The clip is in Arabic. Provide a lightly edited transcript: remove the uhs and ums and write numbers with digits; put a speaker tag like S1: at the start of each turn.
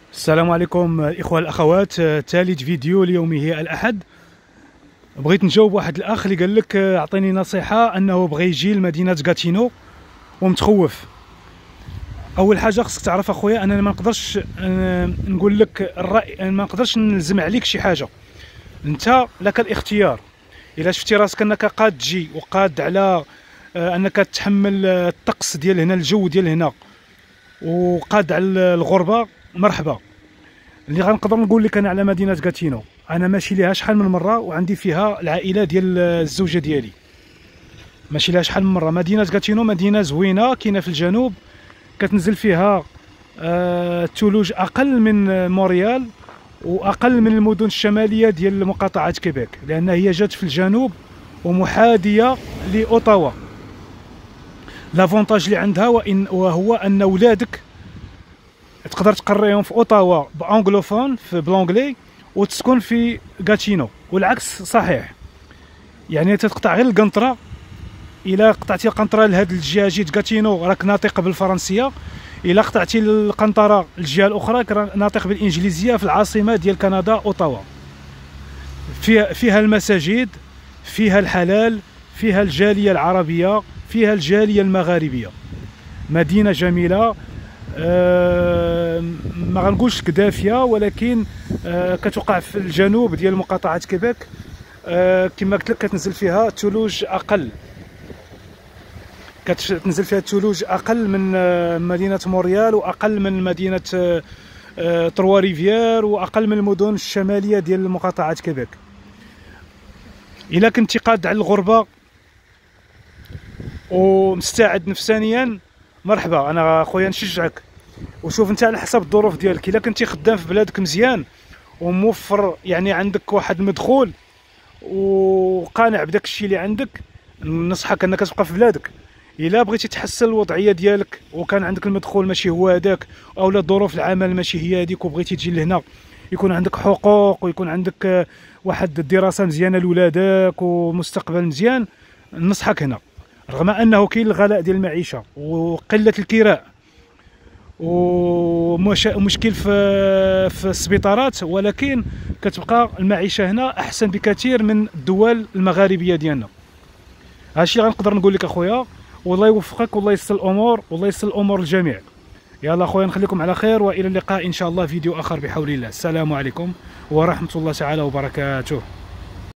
S1: السلام عليكم الاخوه الاخوات. ثالث فيديو ليومه الاحد. بغيت نجاوب واحد الاخ اللي قال لك اعطيني نصيحه انه بغى يجي لمدينه غاتينو ومتخوف. اول حاجه خصك تعرف اخويا انا ما نقدرش نقول لك الراي، ما نقدرش نلزم عليك شي حاجه. انت لك الاختيار. الا شفتي راسك انك قاد تجي وقاد على انك تحمل الطقس ديال هنا، الجو ديال هنا، وقاد على الغربه، مرحبا. اللي غنقدر نقول لك انا على مدينه غاتينو، انا ماشي ليها شحال من مره وعندي فيها العائله ديال الزوجه ديالي، ماشي ليها شحال من مره. مدينه غاتينو مدينه زوينه كاينه في الجنوب، كتنزل فيها الثلوج اقل من مونريال واقل من المدن الشماليه ديال مقاطعه كيبيك، لان هي جات في الجنوب ومحاذيه لاوتاوا. لافونتاج اللي عندها وهو ان ولادك تقدر تقريهم في اوتاوا بانجلوفون في بلونغلي وتسكن في غاتينو، والعكس صحيح. يعني تقطع غير القنطره، الا قطعتي القنطره لهاد الجهه جيت غاتينو راك ناطق بالفرنسيه، الا قطعتي القنطره الجهه الاخرى راك ناطق بالانجليزيه في العاصمه ديال كندا اوتاوا. فيها المساجد، فيها الحلال، فيها الجاليه العربيه، فيها الجاليه المغاربيه. مدينه جميله، ما غنقولش دافيه، ولكن كتوقع في الجنوب ديال مقاطعه كيبيك. كما قلت لك كتنزل فيها الثلوج اقل، كتنزل فيها الثلوج اقل من مدينه مونريال واقل من مدينه تروا ريفيير واقل من المدن الشماليه ديال مقاطعه كيبيك. الا كنتي قاد على الغربه ومستعد نفسانيا، مرحبا، انا خويا نشجعك. وشوف انت على حسب الظروف ديالك، الا كنتي خدام في بلادك مزيان وموفر، يعني عندك واحد المدخول وقانع بداك الشيء اللي عندك، ننصحك انك تبقى في بلادك. الا بغيتي تحسن الوضعيه ديالك وكان عندك المدخول ماشي هو هذاك، اولا ظروف العمل ماشي هي هذيك، وبغيتي تجي لهنا يكون عندك حقوق ويكون عندك واحد الدراسه مزيانه لولادك ومستقبل مزيان، ننصحك هنا. رغم انه كاين الغلاء ديال المعيشه وقله الكراء ومشكل في السبيطارات، ولكن كتبقى المعيشه هنا احسن بكثير من الدول المغاربيه ديالنا. هادشي غنقدر نقول لك اخويا، والله يوفقك والله يسر الامور والله يسر الامور للجميع. يلا اخويا نخليكم على خير، والى اللقاء ان شاء الله فيديو اخر بحول الله. السلام عليكم ورحمه الله تعالى وبركاته.